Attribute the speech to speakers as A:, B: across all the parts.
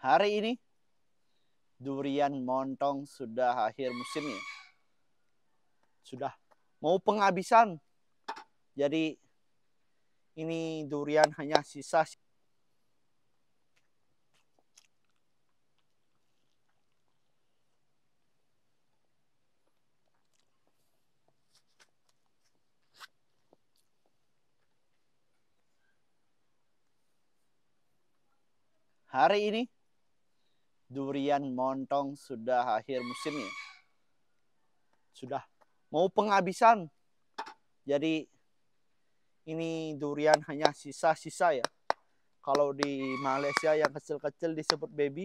A: Hari ini durian montong sudah akhir musimnya. Sudah mau penghabisan. Jadi ini durian hanya sisa. Hari ini durian montong sudah akhir musimnya. Sudah mau penghabisan. Jadi ini durian hanya sisa-sisa ya. Kalau di Malaysia yang kecil-kecil disebut baby.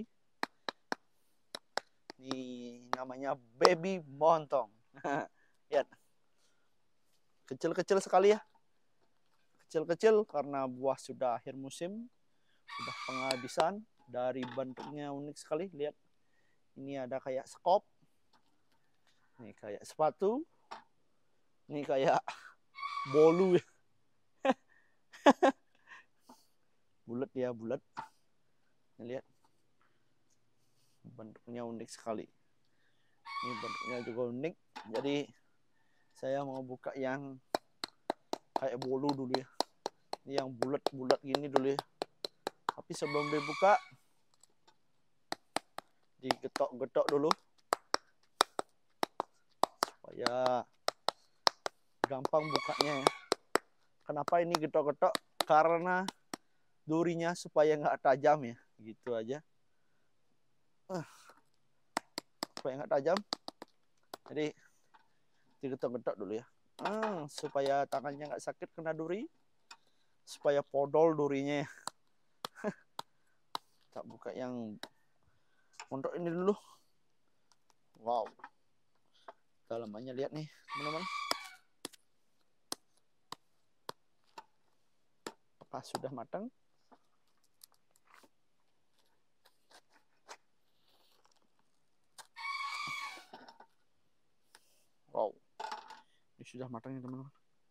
A: Ini namanya baby montong. Lihat. Kecil-kecil sekali ya. Kecil-kecil karena buah sudah akhir musim. Sudah penghabisan. Dari bentuknya unik sekali. Lihat. Ini ada kayak skop. Ini kayak sepatu. Ini kayak bolu ya. Bulat ya, bulat. Lihat. Bentuknya unik sekali. Ini bentuknya juga unik. Jadi saya mau buka yang kayak bolu dulu ya. Ini yang bulat-bulat gini dulu ya. Tapi sebelum dibuka, digetok-getok dulu supaya gampang bukanya ya. Kenapa ini getok-getok? Karena durinya supaya nggak tajam ya, gitu aja. Supaya nggak tajam, jadi digetok-getok dulu ya. Supaya tangannya nggak sakit kena duri, supaya podol durinya ya. Kita buka yang untuk ini dulu. Wow, dalamannya lihat nih teman-teman. Apa sudah matang? Wow, ini sudah matang ya teman-teman.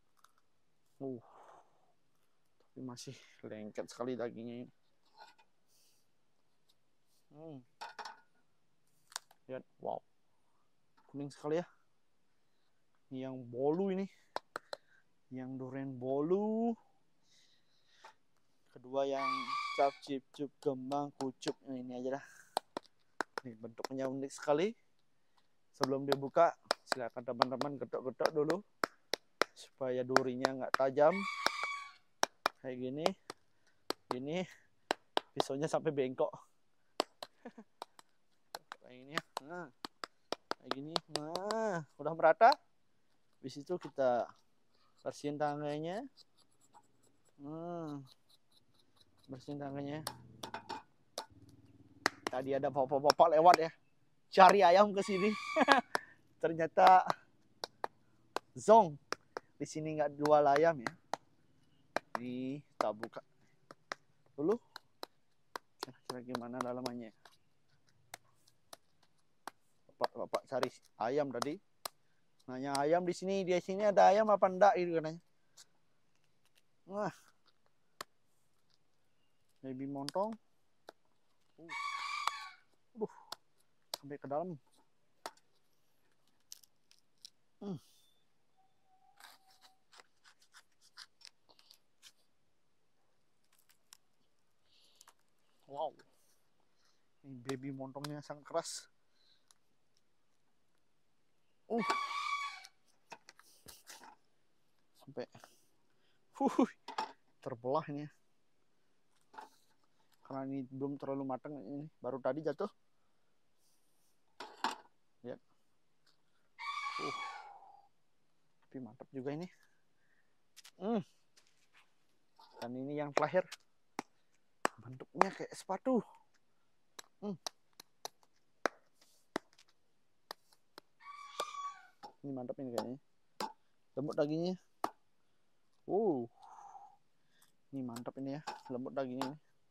A: Tapi masih lengket sekali dagingnya ini. Lihat, wow, kuning sekali ya. Ini yang bolu ini, yang durian bolu. Kedua yang cap cip cup kembang kucup, ini aja dah. Ini bentuknya unik sekali. Sebelum dibuka, silakan teman-teman getok-getok dulu supaya durinya nggak tajam. Kayak gini, gini, pisaunya sampai bengkok. Kayak gini ya. Nah, kayak gini. Nah, udah merata. Habis itu kita bersihin tangannya. Bersihin tangannya. Tadi ada bapak-bapak lewat ya, cari ayam ke sini. Ternyata zong. Di sini nggak jual ayam ya. Ini kita buka dulu. Kira-kira gimana dalamannya? Bapak cari ayam tadi. Nanya ayam di sini ada ayam apa enggak itu katanya. Wah. Baby montong. Sampai ke dalam. Wow. Ini baby montongnya sangat keras. Sampai terbelah ini ya. Karena ini belum terlalu matang, ini baru tadi jatuh. Lihat. Tapi mantap juga ini. Dan ini yang terakhir. Bentuknya kayak sepatu. Ini mantap ini kayaknya. Lembut dagingnya. Ini mantap ini ya, lembut dagingnya.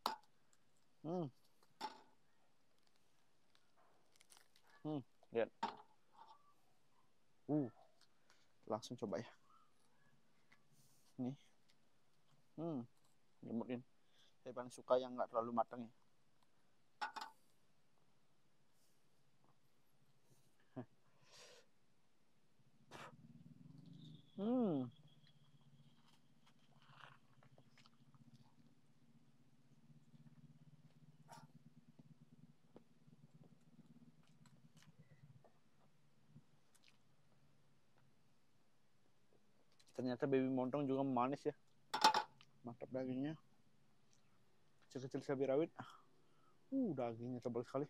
A: Lihat. Langsung coba ya. Nih. Lembut ini. Saya paling suka yang nggak terlalu matang ya. Ternyata baby montong juga manis ya. Mantap dagingnya. Kecil-kecil cabai rawit. Dagingnya tebal sekali.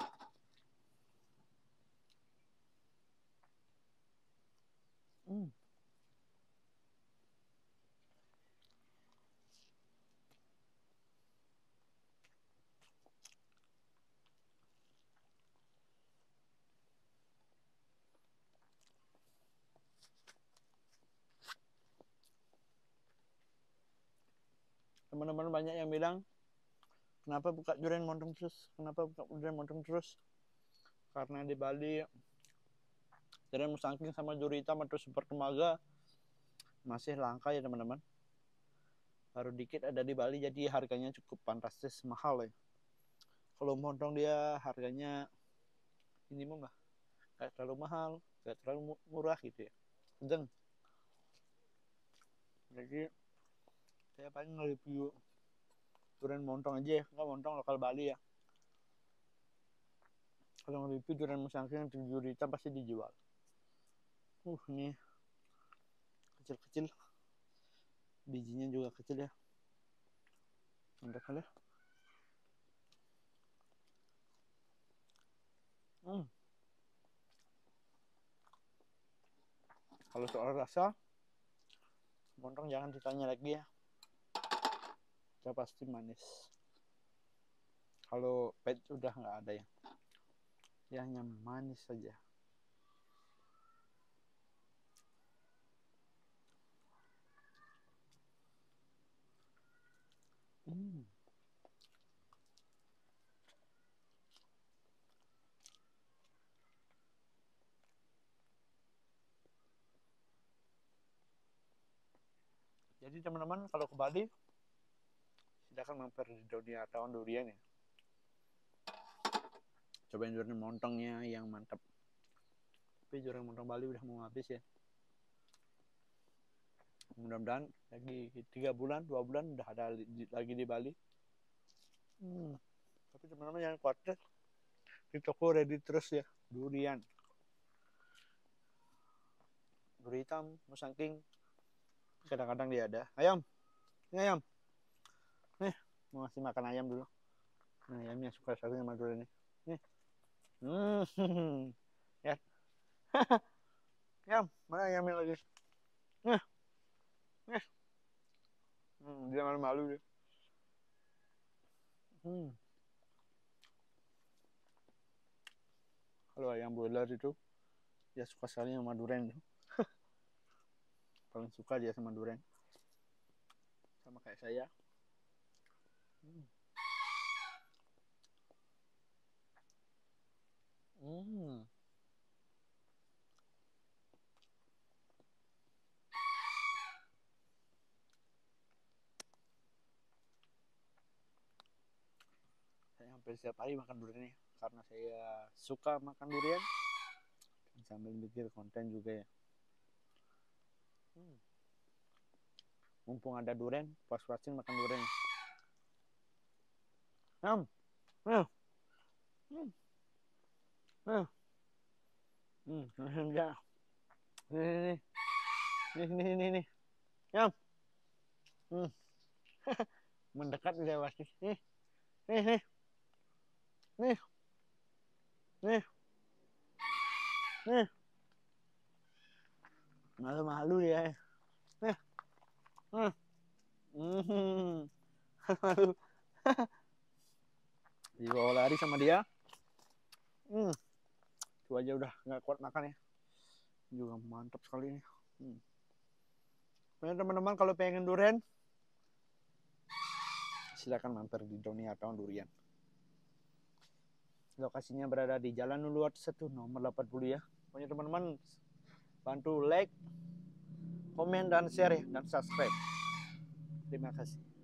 A: Teman-teman banyak yang bilang, kenapa buka durian montong terus? Kenapa buka durian montong terus? Karena di Bali durian musangking sama duri hitam atau super temaga masih langka ya teman-teman. Baru dikit ada di Bali, jadi harganya cukup fantastis mahal ya. Kalau montong dia harganya minimum lah, gak terlalu mahal, gak terlalu murah gitu ya, sedang. Jadi saya paling nge-review durian montong aja ya, nggak montong lokal Bali ya. Kalau nge-review durian musangking yang duri hitam pasti dijual. Ini kecil-kecil, bijinya juga kecil ya, mantap kali ya. Kalau soal rasa, montong jangan ditanya lagi ya, udah pasti manis. Kalau pahit udah nggak ada ya, dia hanya manis saja. Jadi teman-teman kalau ke Bali, silakan mampir di dunia tahun durian ya. Cobain durian montongnya yang mantap. Tapi durian montong Bali udah mau habis ya. Mudah-mudahan lagi 3 bulan, 2 bulan udah ada lagi di Bali. Tapi teman-teman jangan khawatir, di toko ready terus ya durian. Duri hitam, musangking, kadang-kadang dia ada. Ayam, ini ayam. Nih, mau ngasih makan ayam dulu. Nah, ayamnya suka sekali sama durian ini. Nih. Ya. Ayam, mana ayamnya lagi? Nih. Nih. Dia malu-malu dia. Kalau ayam broiler itu dia suka sekali sama durian. Paling suka dia sama durian. Sama kayak saya. Saya hampir setiap hari makan durian ya, karena saya suka makan durian. Sambil bikin konten juga ya. Mumpung ada durian, puas-puasin makan durian. Nih. Yam. Mendekat udah pasti. Nih. Malu-malu dia. Malu. Dibawa lari sama dia. Itu aja udah nggak kuat makan ya. Juga mantap sekali ini. Teman-teman kalau pengen durian, silakan mampir di Dunia Tahun Durian. Lokasinya berada di Jalan Uluwat 1 nomor 80 ya. Pokoknya teman-teman bantu like, komen dan share ya, dan subscribe. Terima kasih.